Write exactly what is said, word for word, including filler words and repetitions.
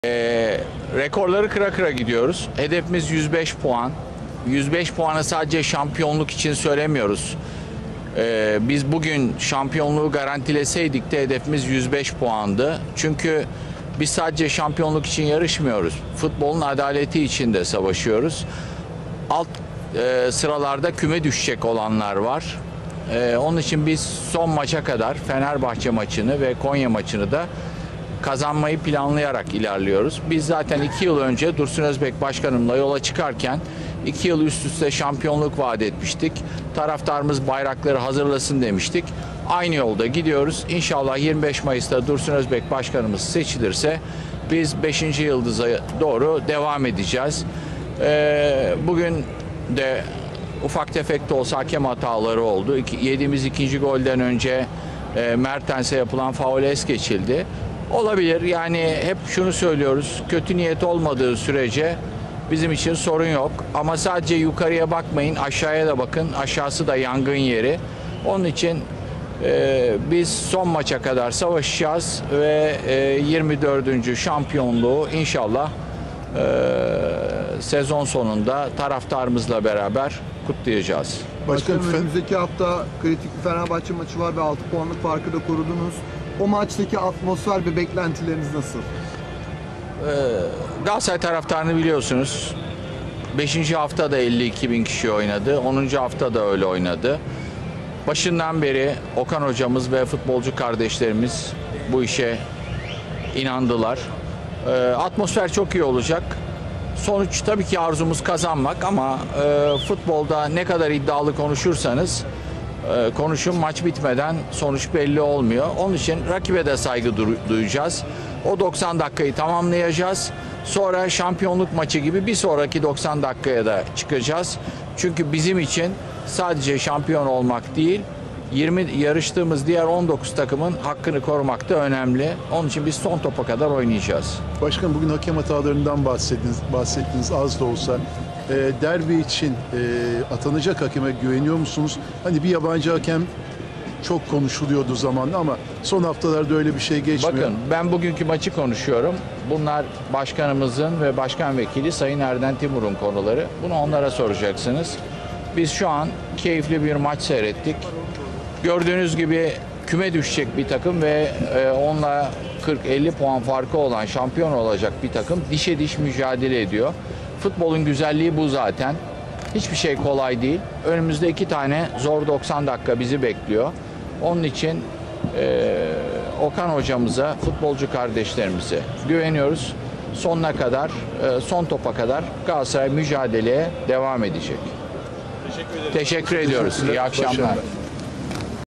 Ee, rekorları kıra kıra gidiyoruz. Hedefimiz yüz beş puan. yüz beş puanı sadece şampiyonluk için söylemiyoruz. Ee, biz bugün şampiyonluğu garantileseydik de hedefimiz yüz beş puandı. Çünkü biz sadece şampiyonluk için yarışmıyoruz. Futbolun adaleti için de savaşıyoruz. Alt e, sıralarda küme düşecek olanlar var. Ee, onun için biz son maça kadar Fenerbahçe maçını ve Konya maçını da kazanmayı planlayarak ilerliyoruz. Biz zaten iki yıl önce Dursun Özbek Başkanımla yola çıkarken iki yıl üst üste şampiyonluk vaat etmiştik. Taraftarımız bayrakları hazırlasın demiştik. Aynı yolda gidiyoruz. İnşallah yirmi beş Mayıs'ta Dursun Özbek Başkanımız seçilirse biz beşinci yıldıza doğru devam edeceğiz. Ee, bugün de ufak tefek de olsa hakem hataları oldu. İki, yediğimiz ikinci golden önce e, Mertens'e yapılan faul es geçildi. Olabilir. Yani hep şunu söylüyoruz. Kötü niyet olmadığı sürece bizim için sorun yok. Ama sadece yukarıya bakmayın. Aşağıya da bakın. Aşağısı da yangın yeri. Onun için e, biz son maça kadar savaşacağız ve e, yirmi dördüncü şampiyonluğu inşallah e, sezon sonunda taraftarımızla beraber kutlayacağız. Başkanım, önümüzdeki hafta kritik bir Fenerbahçe maçı var ve altı puanlık farkı da korudunuz. O maçtaki atmosfer ve beklentileriniz nasıl? Ee, Galatasaray taraftarını biliyorsunuz. beşinci hafta da elli iki bin kişi oynadı. onuncu hafta da öyle oynadı. Başından beri Okan hocamız ve futbolcu kardeşlerimiz bu işe inandılar. Ee, atmosfer çok iyi olacak. Sonuç tabii ki arzumuz kazanmak ama e, futbolda ne kadar iddialı konuşursanız e, konuşun, maç bitmeden sonuç belli olmuyor. Onun için rakibe de saygı duyacağız. O doksan dakikayı tamamlayacağız. Sonra şampiyonluk maçı gibi bir sonraki doksan dakikaya da çıkacağız. Çünkü bizim için sadece şampiyon olmak değil, yirmi yarıştığımız diğer on dokuz takımın hakkını korumak da önemli. Onun için biz son topa kadar oynayacağız. Başkanım, bugün hakem hatalarından bahsettiniz, bahsettiniz az da olsa. E, derbi için e, atanacak hakeme güveniyor musunuz? Hani bir yabancı hakem çok konuşuluyordu zamanla ama son haftalarda öyle bir şey geçmiyor. Bakın, ben bugünkü maçı konuşuyorum. Bunlar başkanımızın ve başkan vekili Sayın Erden Timur'un konuları. Bunu onlara soracaksınız. Biz şu an keyifli bir maç seyrettik. Gördüğünüz gibi küme düşecek bir takım ve onunla kırk elli puan farkı olan şampiyon olacak bir takım dişe diş mücadele ediyor. Futbolun güzelliği bu zaten. Hiçbir şey kolay değil. Önümüzde iki tane zor doksan dakika bizi bekliyor. Onun için e, Okan hocamıza, futbolcu kardeşlerimize güveniyoruz. Sonuna kadar, e, son topa kadar Galatasaray mücadeleye devam edecek. Teşekkür, Teşekkür ediyoruz. İyi akşamlar.